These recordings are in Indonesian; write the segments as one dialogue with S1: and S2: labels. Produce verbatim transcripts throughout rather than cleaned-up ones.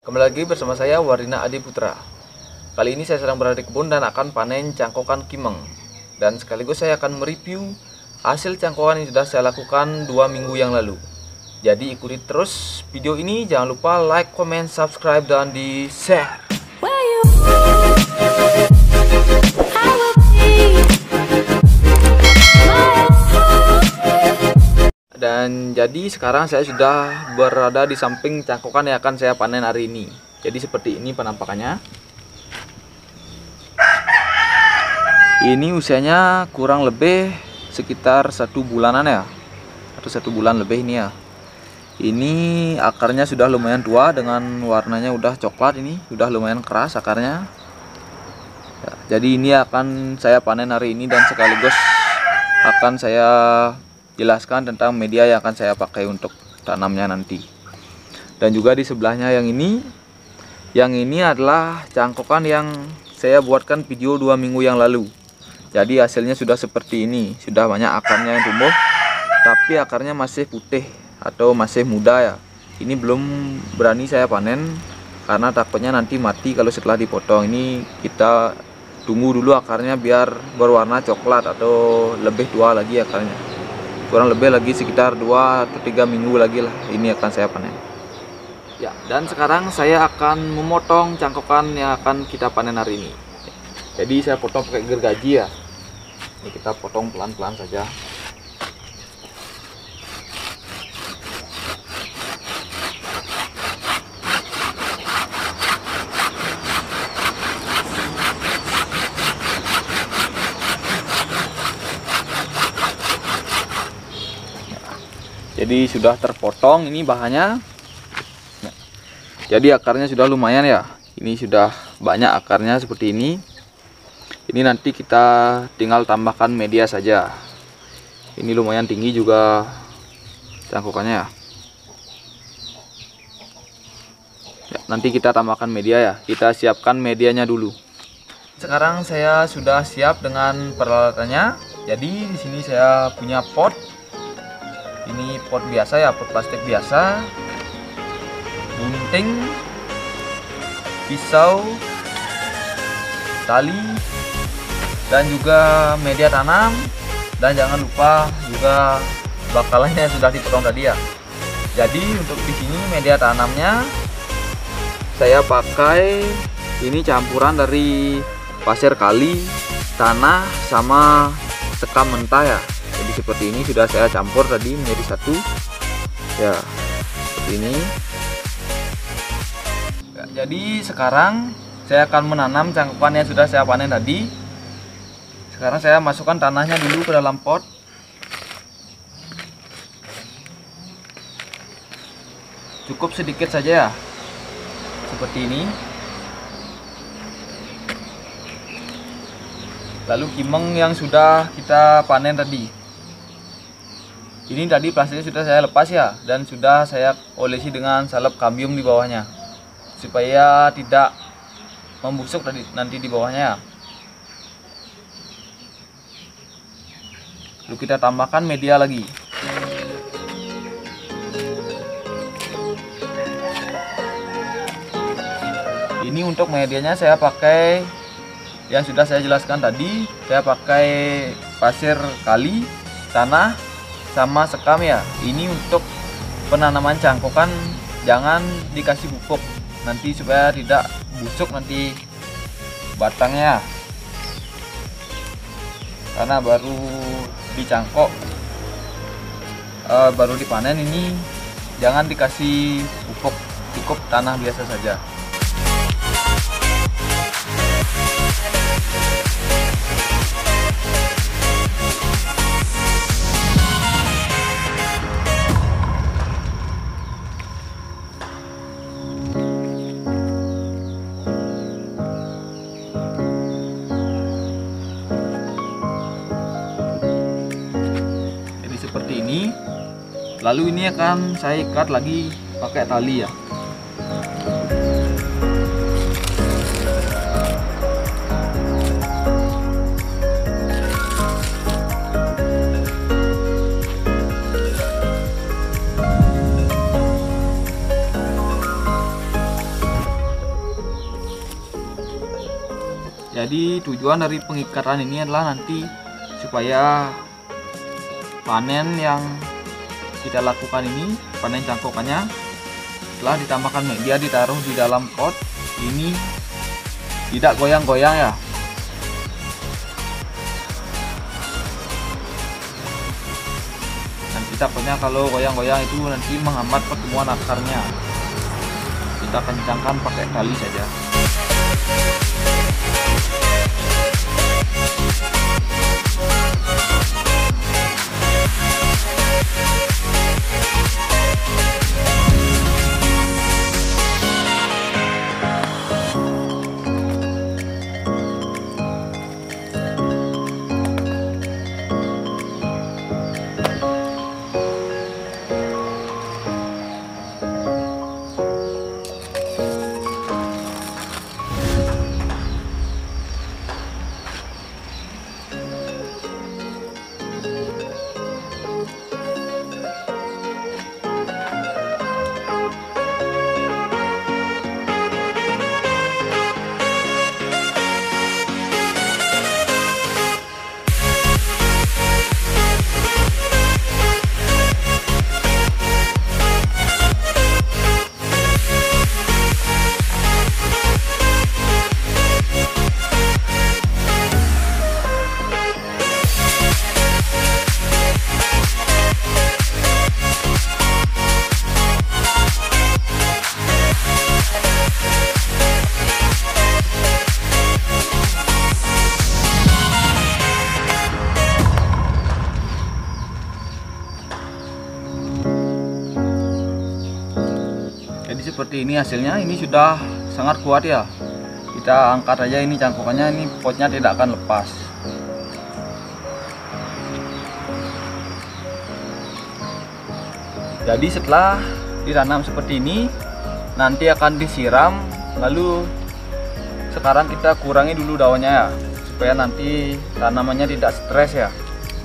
S1: Kembali lagi bersama saya Wardina Adi Putra. Kali ini saya sedang berada di kebun dan akan panen cangkokan kimeng. Dan sekaligus saya akan mereview hasil cangkokan yang sudah saya lakukan dua minggu yang lalu. Jadi ikuti terus video ini, jangan lupa like, comment, subscribe, dan di share. Dan jadi sekarang saya sudah berada di samping cangkokan yang akan saya panen hari ini. Jadi seperti ini penampakannya. Ini usianya kurang lebih sekitar satu bulanan ya, atau satu bulan lebih ini ya. Ini akarnya sudah lumayan tua dengan warnanya udah coklat, ini sudah lumayan keras akarnya. Ya, jadi ini akan saya panen hari ini dan sekaligus akan saya jelaskan tentang media yang akan saya pakai untuk tanamnya nanti. Dan juga di sebelahnya yang ini, yang ini adalah cangkokan yang saya buatkan video dua minggu yang lalu. Jadi hasilnya sudah seperti ini, sudah banyak akarnya yang tumbuh, tapi akarnya masih putih atau masih muda ya. Ini belum berani saya panen karena takutnya nanti mati kalau setelah dipotong. Ini kita tunggu dulu akarnya biar berwarna coklat atau lebih tua lagi akarnya. Kurang lebih lagi sekitar dua atau tiga minggu lagi lah ini akan saya panen. Ya, dan sekarang saya akan memotong cangkokan yang akan kita panen hari ini. Jadi saya potong pakai gergaji ya. Ini kita potong pelan-pelan saja. Jadi sudah terpotong ini bahannya. Jadi akarnya sudah lumayan ya. Ini sudah banyak akarnya seperti ini. Ini nanti kita tinggal tambahkan media saja. Ini lumayan tinggi juga cangkokannya ya. Ya, nanti kita tambahkan media ya. Kita siapkan medianya dulu. Sekarang saya sudah siap dengan peralatannya. Jadi di sini saya punya pot. Ini pot biasa ya, pot plastik biasa, gunting, pisau, tali, dan juga media tanam. Dan jangan lupa juga bakalannya sudah dipotong tadi ya. Jadi untuk di sini media tanamnya saya pakai ini campuran dari pasir kali, tanah, sama sekam mentah ya. Jadi seperti ini sudah saya campur tadi menjadi satu ya, seperti ini ya. Jadi sekarang saya akan menanam cangkokan yang sudah saya panen tadi. Sekarang saya masukkan tanahnya dulu ke dalam pot. Cukup sedikit saja ya, seperti ini. Lalu kimeng yang sudah kita panen tadi, ini tadi plastiknya sudah saya lepas ya, dan sudah saya olesi dengan salep kambium di bawahnya supaya tidak membusuk tadi nanti di bawahnya. Lalu kita tambahkan media lagi. Ini untuk medianya saya pakai yang sudah saya jelaskan tadi. Saya pakai pasir kali, tanah, sama sekam ya. Ini untuk penanaman cangkokan, jangan dikasih pupuk nanti supaya tidak busuk nanti batangnya, karena baru dicangkok uh, baru dipanen. Ini jangan dikasih pupuk, cukup tanah biasa saja. Seperti ini. Lalu ini akan saya ikat lagi pakai tali ya. Jadi tujuan dari pengikatan ini adalah nanti supaya panen yang kita lakukan ini, panen cangkokannya, setelah ditambahkan media ditaruh di dalam pot ini tidak goyang-goyang ya. Nanti takutnya kalau goyang-goyang itu nanti menghambat pertumbuhan akarnya. Kita kencangkan pakai tali saja. Jadi seperti ini hasilnya, ini sudah sangat kuat ya. Kita angkat aja ini cangkokannya, ini potnya tidak akan lepas. Jadi setelah ditanam seperti ini, nanti akan disiram. Lalu sekarang kita kurangi dulu daunnya ya, supaya nanti tanamannya tidak stres ya.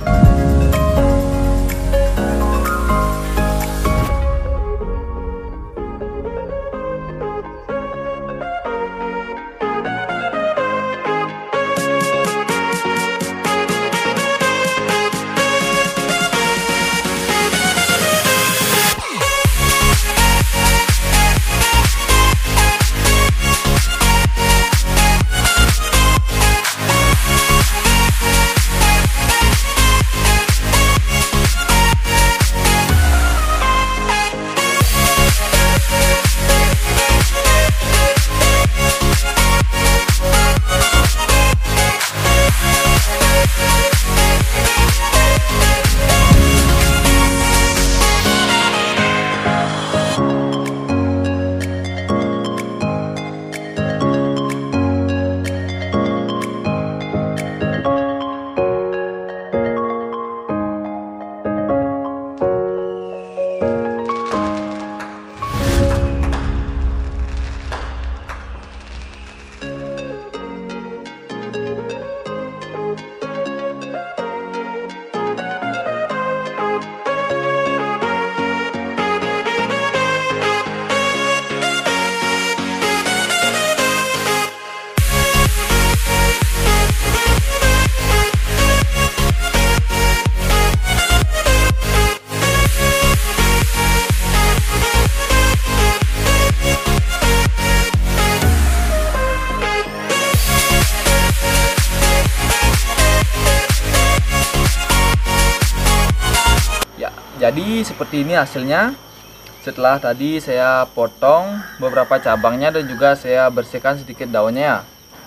S1: Jadi seperti ini hasilnya. Setelah tadi saya potong beberapa cabangnya dan juga saya bersihkan sedikit daunnya.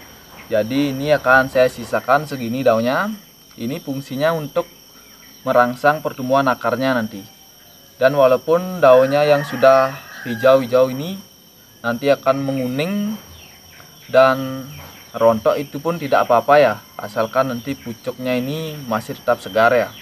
S1: Jadi ini akan saya sisakan segini daunnya. Ini fungsinya untuk merangsang pertumbuhan akarnya nanti. Dan walaupun daunnya yang sudah hijau-hijau ini nanti akan menguning dan rontok, itu pun tidak apa-apa ya, asalkan nanti pucuknya ini masih tetap segar ya.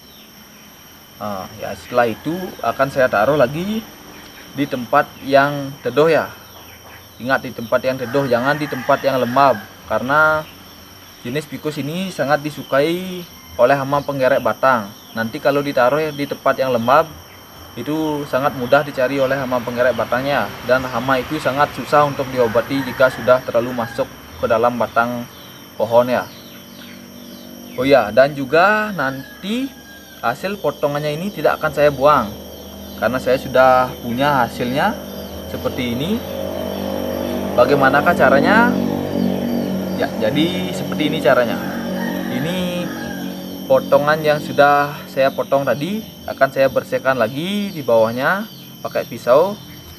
S1: Nah, ya setelah itu akan saya taruh lagi di tempat yang teduh ya. Ingat, di tempat yang teduh, jangan di tempat yang lembab, karena jenis ficus ini sangat disukai oleh hama penggerek batang. Nanti kalau ditaruh di tempat yang lembab itu sangat mudah dicari oleh hama penggerek batangnya, dan hama itu sangat susah untuk diobati jika sudah terlalu masuk ke dalam batang pohon ya. Oh ya, dan juga nanti hasil potongannya ini tidak akan saya buang, karena saya sudah punya hasilnya seperti ini. Bagaimanakah caranya? Ya, jadi seperti ini caranya. Ini potongan yang sudah saya potong tadi akan saya bersihkan lagi di bawahnya pakai pisau.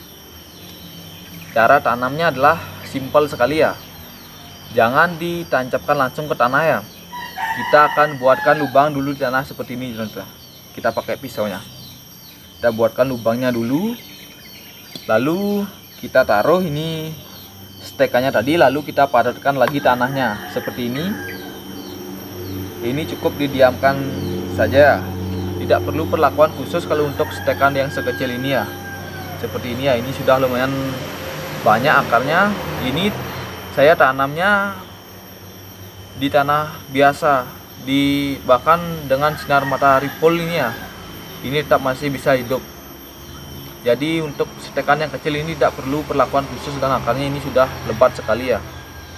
S1: Cara tanamnya adalah simpel sekali ya. Jangan ditancapkan langsung ke tanah ya. Kita akan buatkan lubang dulu di tanah seperti ini, teman-teman. Kita pakai pisaunya. Kita buatkan lubangnya dulu. Lalu kita taruh ini stekannya tadi, lalu kita padatkan lagi tanahnya seperti ini. Ini cukup didiamkan saja. Tidak perlu perlakuan khusus kalau untuk stekan yang sekecil ini ya. Seperti ini ya. Ini sudah lumayan banyak akarnya. Ini saya tanamnya di tanah biasa, di bahkan dengan sinar matahari full ini ya, ini tetap masih bisa hidup. Jadi untuk stekan yang kecil ini tidak perlu perlakuan khusus dan akarnya ini sudah lebat sekali ya.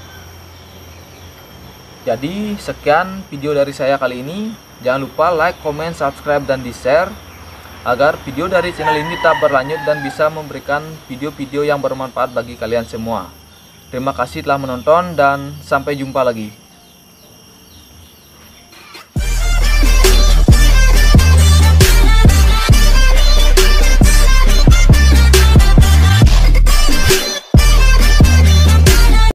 S1: Jadi sekian video dari saya kali ini. Jangan lupa like, comment, subscribe, dan di share agar video dari channel ini tetap berlanjut dan bisa memberikan video-video yang bermanfaat bagi kalian semua. Terima kasih telah menonton dan sampai jumpa lagi.